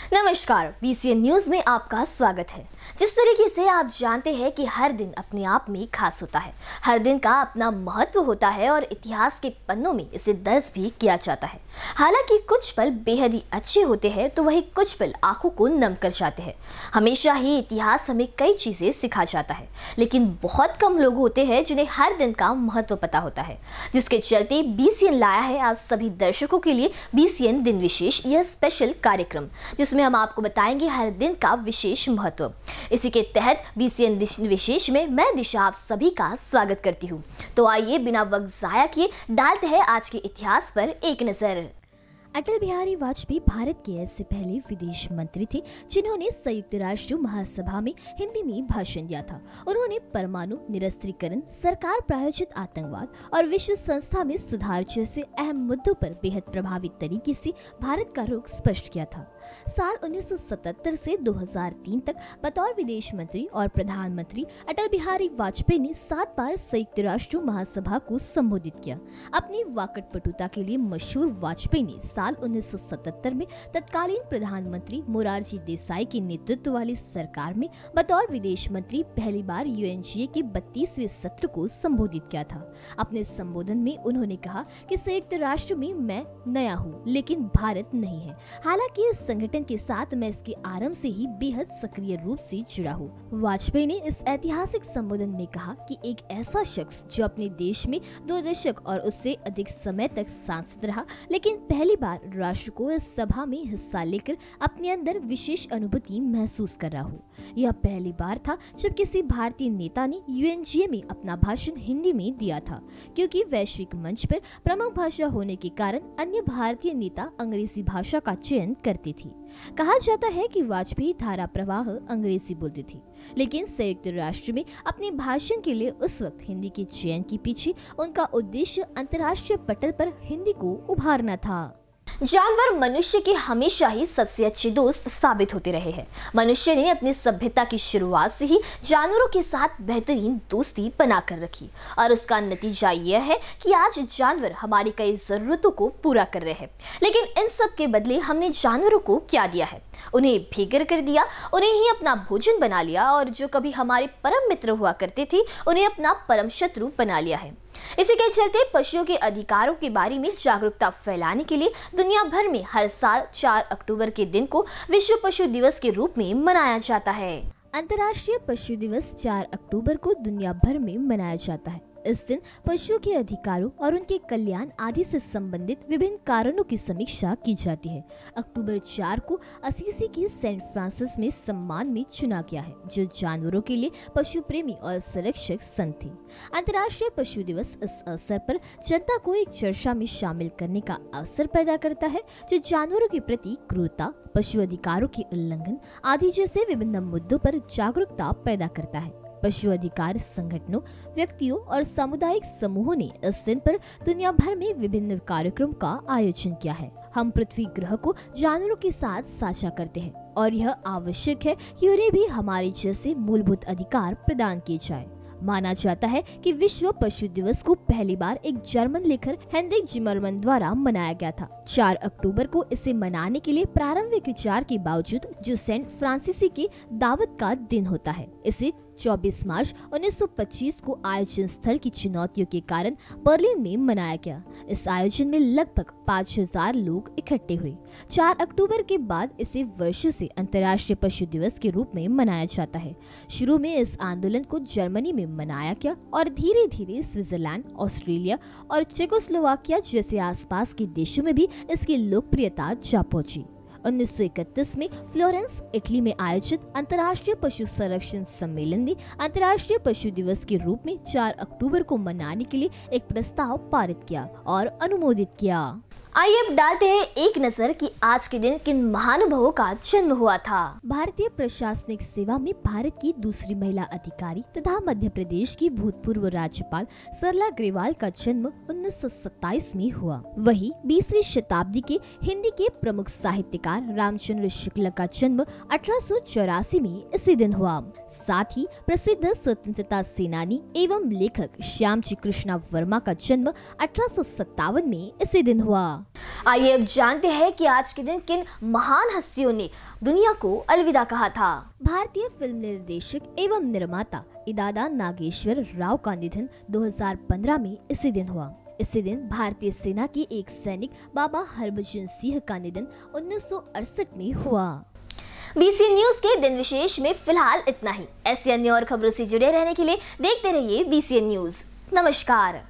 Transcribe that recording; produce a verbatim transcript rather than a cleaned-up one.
नमस्कार, BCN news में आपका स्वागत है। जिस तरीके से आप जानते हैं कि हर दिन अपने आप में खास होता है, हर दिन का अपना महत्व होता है और इतिहास के पन्नों में इसे दर्ज भी किया जाता है। हालांकि कुछ पल बेहद ही अच्छे होते हैं तो वही कुछ पल आंखों को नम कर जाते हैं। हमेशा ही इतिहास हमें कई चीजें सिखा जाता है, लेकिन बहुत कम लोग होते हैं जिन्हें हर दिन का महत्व पता होता है, जिसके चलते बीसीएन लाया है आप सभी दर्शकों के लिए बीसीएन दिन विशेष, यह स्पेशल कार्यक्रम जिसमें हम आपको बताएंगे हर दिन का विशेष महत्व। इसी के तहत बीसीएन विशेष में मैं दिशा आप सभी का स्वागत करती हूँ। तो आइए बिना वक्त जाया किए डालते हैं आज के इतिहास पर एक नजर। अटल बिहारी वाजपेयी भारत के ऐसे पहले विदेश मंत्री थे जिन्होंने संयुक्त राष्ट्र महासभा में हिंदी में भाषण दिया था। उन्होंने परमाणु निरस्त्रीकरण, सरकार प्रायोजित आतंकवाद और विश्व संस्था में सुधार जैसे अहम मुद्दों पर बेहद प्रभावी तरीके से भारत का रुख स्पष्ट किया था। साल उन्नीस सौ सतहत्तर से दो हज़ार तीन तक बतौर विदेश मंत्री और प्रधानमंत्री अटल बिहारी वाजपेयी ने सात बार संयुक्त राष्ट्र महासभा को संबोधित किया। अपनी वाकटपटुता के लिए मशहूर वाजपेयी ने साल उन्नीस सौ सतहत्तर में तत्कालीन प्रधानमंत्री मोरारजी देसाई के नेतृत्व वाली सरकार में बतौर विदेश मंत्री पहली बार यूएनजीए के बत्तीसवें सत्र को संबोधित किया था। अपने संबोधन में उन्होंने कहा कि संयुक्त राष्ट्र में मैं नया हूँ, लेकिन भारत नहीं है। हालांकि इस संगठन के साथ मैं इसके आरंभ से ही बेहद सक्रिय रूप से जुड़ा हूँ। वाजपेयी ने इस ऐतिहासिक संबोधन में कहा कि एक ऐसा शख्स जो अपने देश में दो दशक और उससे अधिक समय तक सांसद रहा, लेकिन पहली बार राष्ट्र को इस सभा में हिस्सा लेकर अपने अंदर विशेष अनुभूति महसूस कर रहा हूँ। यह पहली बार था जब किसी भारतीय नेता ने यूएनजीए में अपना भाषण हिंदी में दिया था, क्योंकि वैश्विक मंच पर प्रमुख भाषा होने के कारण अन्य भारतीय नेता अंग्रेजी भाषा का चयन करते थे। कहा जाता है कि वाजपेयी धारा प्रवाह अंग्रेजी बोलते थे, लेकिन संयुक्त राष्ट्र में अपने भाषण के लिए उस वक्त हिंदी के चयन के पीछे उनका उद्देश्य अंतर्राष्ट्रीय पटल पर हिंदी को उभारना था। जानवर मनुष्य के हमेशा ही सबसे अच्छे दोस्त साबित होते रहे हैं। मनुष्य ने अपनी सभ्यता की शुरुआत से ही जानवरों के साथ बेहतरीन दोस्ती बनाकर रखी और उसका नतीजा यह है कि आज जानवर हमारी कई जरूरतों को पूरा कर रहे हैं। लेकिन इन सब के बदले हमने जानवरों को क्या दिया है? उन्हें बेघर कर दिया, उन्हें ही अपना भोजन बना लिया और जो कभी हमारे परम मित्र हुआ करते थे उन्हें अपना परम शत्रु बना लिया है। इसी के चलते पशुओं के अधिकारों के बारे में जागरूकता फैलाने के लिए दुनिया भर में हर साल चार अक्टूबर के दिन को विश्व पशु दिवस के रूप में मनाया जाता है। अंतर्राष्ट्रीय पशु दिवस चार अक्टूबर को दुनिया भर में मनाया जाता है। इस दिन पशुओं के अधिकारों और उनके कल्याण आदि से संबंधित विभिन्न कारणों की समीक्षा की जाती है। अक्टूबर चार को असीसी के सेंट फ्रांसिस में सम्मान में चुना गया है, जो जानवरों के लिए पशु प्रेमी और संरक्षक संत थे। अंतर्राष्ट्रीय पशु दिवस इस अवसर पर जनता को एक चर्चा में शामिल करने का अवसर पैदा करता है, जो जानवरों के प्रति क्रूरता, पशु अधिकारों के उल्लंघन आदि जैसे विभिन्न मुद्दों पर जागरूकता पैदा करता है। पशु अधिकार संगठनों, व्यक्तियों और सामुदायिक समूहों ने इस दिन पर दुनिया भर में विभिन्न कार्यक्रम का आयोजन किया है। हम पृथ्वी ग्रह को जानवरों के साथ साझा करते हैं और यह आवश्यक है कि उन्हें भी हमारे जैसे मूलभूत अधिकार प्रदान किए जाए। माना जाता है कि विश्व पशु दिवस को पहली बार एक जर्मन लेखक हेनरिक जिमरमैन द्वारा मनाया गया था। चार अक्टूबर को इसे मनाने के लिए प्रारंभिक विचार के बावजूद जो सेंट फ्रांसिसी के दावत का दिन होता है, इसे चौबीस मार्च उन्नीस सौ पच्चीस को आयोजन स्थल की चुनौतियों के कारण बर्लिन में मनाया गया। इस आयोजन में लगभग पाँच हजार लोग इकट्ठे हुए। चार अक्टूबर के बाद इसे वर्षों से अंतर्राष्ट्रीय पशु दिवस के रूप में मनाया जाता है। शुरू में इस आंदोलन को जर्मनी में मनाया गया और धीरे धीरे स्विट्जरलैंड, ऑस्ट्रेलिया और चेकोस्लोवाकिया जैसे आसपास के देशों में भी इसकी लोकप्रियता जा पहुंची। उन्नीस सौ इकतीस में फ्लोरेंस, इटली में आयोजित अंतर्राष्ट्रीय पशु संरक्षण सम्मेलन ने अंतर्राष्ट्रीय पशु दिवस के रूप में चार अक्टूबर को मनाने के लिए एक प्रस्ताव पारित किया और अनुमोदित किया। आइए अब डालते हैं एक नजर कि आज के दिन किन महानुभावों का जन्म हुआ था। भारतीय प्रशासनिक सेवा में भारत की दूसरी महिला अधिकारी तथा मध्य प्रदेश की भूतपूर्व राज्यपाल सरला ग्रेवाल का जन्म उन्नीस सौ सत्ताईस में हुआ। वही बीसवीं शताब्दी के हिंदी के प्रमुख साहित्यकार रामचंद्र शुक्ल का जन्म अठारह सौ चौरासी में इसी दिन हुआ। साथ ही प्रसिद्ध स्वतंत्रता सेनानी एवं लेखक श्यामजी कृष्णा वर्मा का जन्म अठारह सौ सत्तावन में इसी दिन हुआ। आइए अब जानते हैं कि आज के दिन किन महान हस्तियों ने दुनिया को अलविदा कहा था। भारतीय फिल्म निर्देशक एवं निर्माता इदादा नागेश्वर राव का निधन दो हज़ार पंद्रह में इसी दिन हुआ। इसी दिन भारतीय सेना के एक सैनिक बाबा हरभजन सिंह का निधन उन्नीस सौ अड़सठ में हुआ। बीसीएन न्यूज के दिन विशेष में फिलहाल इतना ही। ऐसी अन्य और खबरों से जुड़े रहने के लिए देखते रहिए बीसीएन न्यूज। नमस्कार।